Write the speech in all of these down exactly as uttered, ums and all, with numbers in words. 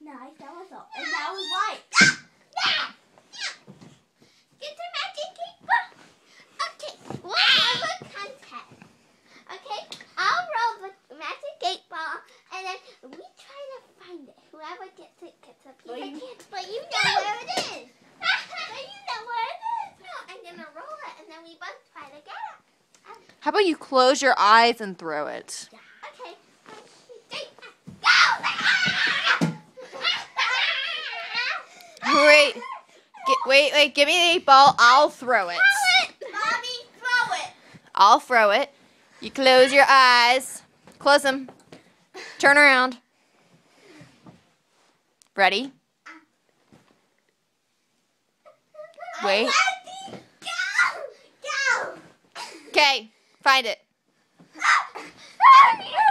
Nice, that was all. And that was white. Get the magic cake ball. Okay, we'll have a contest. Okay, I'll roll the magic cake ball, and then we try to find it. Whoever gets it gets a piece of cake. But you know where it is. But you know where it is. No, I'm gonna roll it, and then we both try to get it. How about you close your eyes and throw it? Yeah. Okay. Go! Wait, get, wait, wait, give me the eight ball. I'll throw it. Throw it! Mommy, throw it! I'll throw it. You close your eyes. Close them. Turn around. Ready? Wait. Go! Go! Okay, find it. I know you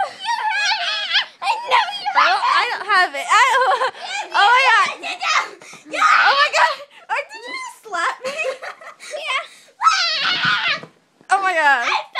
I don't, I don't have it. I don't, oh my god. Oh my god. Oh, did you just slap me? Yeah. Oh my god.